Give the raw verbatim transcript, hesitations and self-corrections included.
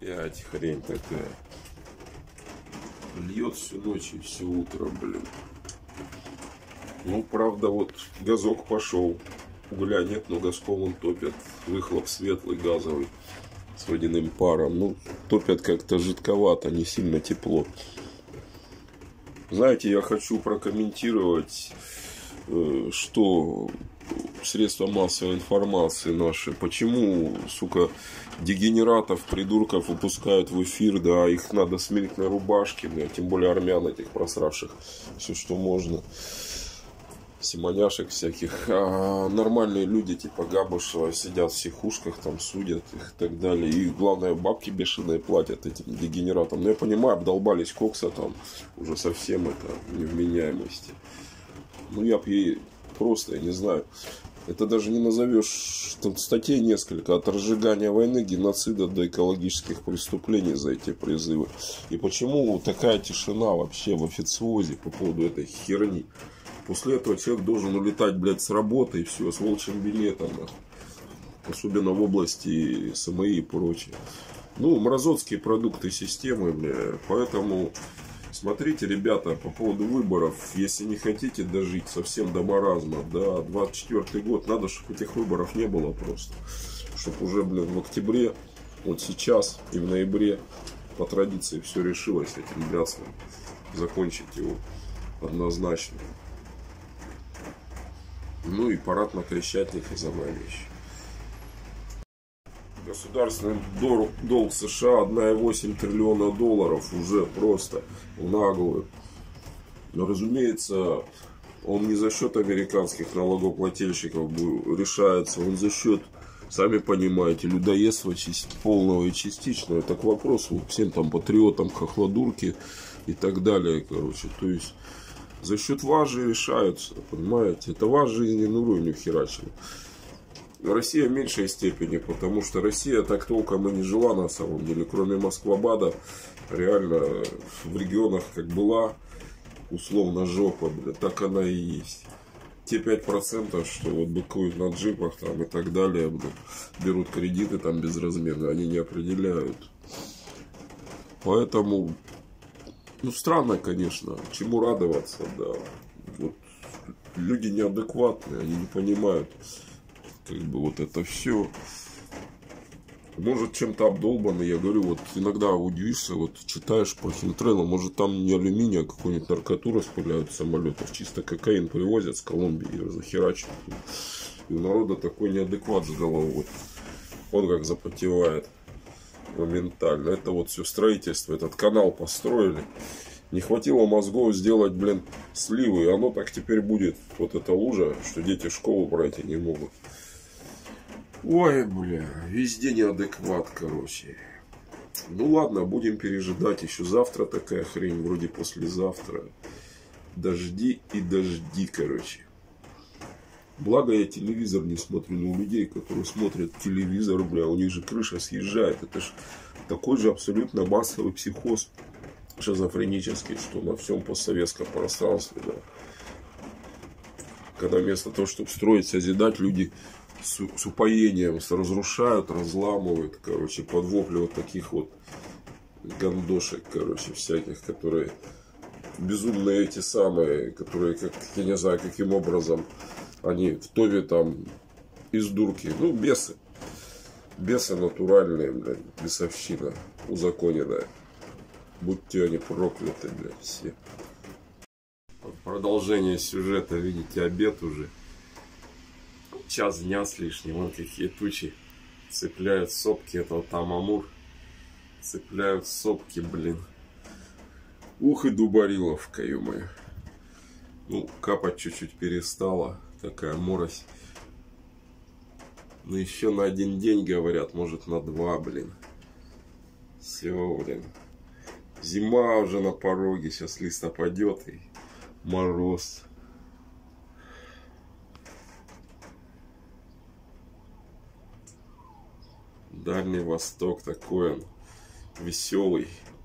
Опять хрень такая. Льет всю ночь и все утро, блин. Ну, правда, вот газок пошел. Угля нет, но газком он топят. Выхлоп светлый, газовый, с водяным паром. Ну, топят как-то жидковато, не сильно тепло. Знаете, я хочу прокомментировать, что средства массовой информации наши, почему, сука, дегенератов, придурков выпускают в эфир, да, их надо смирить на рубашке, да, тем более армян этих просравших, все, что можно, симоняшек всяких, а нормальные люди, типа Габышева, сидят в психушках, там, судят их и так далее, и, главное, бабки бешеные платят этим дегенератам, но я понимаю, обдолбались кокса, там, уже совсем это невменяемости. Ну, я б ей просто, я не знаю, это даже не назовешь, там статей несколько, от разжигания войны, геноцида до экологических преступлений за эти призывы. И почему такая тишина вообще в официозе по поводу этой херни? После этого человек должен улетать, блядь, с работы и все, с волчьим билетом, нахуй. Особенно в области СМИ и прочее. Ну, мразотские продукты системы, бля, поэтому... Смотрите, ребята, по поводу выборов, если не хотите дожить совсем до маразма, да, двадцать четвёртый год, надо, чтобы этих выборов не было просто. Чтобы уже, блин, в октябре, вот сейчас и в ноябре, по традиции, все решилось с этим блядством. Закончить его однозначно. Ну и парад на Крещатик и Замалищ. Государственный долг США одна целая восемь десятых триллиона долларов уже просто в наглую. Но, разумеется, он не за счет американских налогоплательщиков решается, он за счет, сами понимаете, людоедства полного и частичного. Это к вопросу всем там патриотам, хохлодурки и так далее, короче. То есть за счет вас же решаются, понимаете, это ваш жизненный уровень ухерачили. Россия в меньшей степени, потому что Россия так толком и не жила на самом деле, кроме Москва-Бада, реально в регионах как была, условно жопа, бля, так она и есть. Те пять процентов, что вот быкуют на джипах там и так далее, бля, берут кредиты там безразмерно, они не определяют. Поэтому, ну странно, конечно, чему радоваться, да. Вот, люди неадекватные, они не понимают. Как бы вот это все. Может чем-то обдолбанный. Я говорю, вот иногда удивишься, вот читаешь по химтрейлу, может там не алюминий, а какую-нибудь наркоту распыляют с самолетов. Чисто кокаин привозят с Колумбии и захерачивают. И у народа такой неадекват с головой. Он как запотевает моментально. Это вот все строительство. Этот канал построили. Не хватило мозгов сделать, блин, сливы. И оно так теперь будет. Вот эта лужа, что дети в школу пройти не могут. Ой, бля, везде неадекват, короче. Ну ладно, будем пережидать. Еще завтра такая хрень, вроде послезавтра. Дожди и дожди, короче. Благо я телевизор не смотрю, но у людей, которые смотрят телевизор, бля, у них же крыша съезжает. Это ж такой же абсолютно массовый психоз шизофренический, что на всем постсоветском пространстве, да. Когда вместо того, чтобы строить, созидать, люди с, с упоением с разрушают, разламывают, короче, под вопли вот таких вот гандошек, короче, всяких, которые безумные эти самые, которые, как, я не знаю, каким образом они в Тове там из дурки, ну, бесы, бесы натуральные, блядь, бесовщина узаконенная. Будьте они прокляты, блядь, все. Продолжение сюжета, видите, обед уже. Час дня с лишним. Вон какие тучи цепляют сопки. Это вот там Амур. Цепляют сопки, блин. Ух и дубариловка, ё-моё. Ну, капать чуть-чуть перестала. Такая морось. Ну, еще на один день, говорят. Может, на два, блин. Все, блин. Зима уже на пороге. Сейчас лист опадет и мороз. Дальний Восток такой он веселый,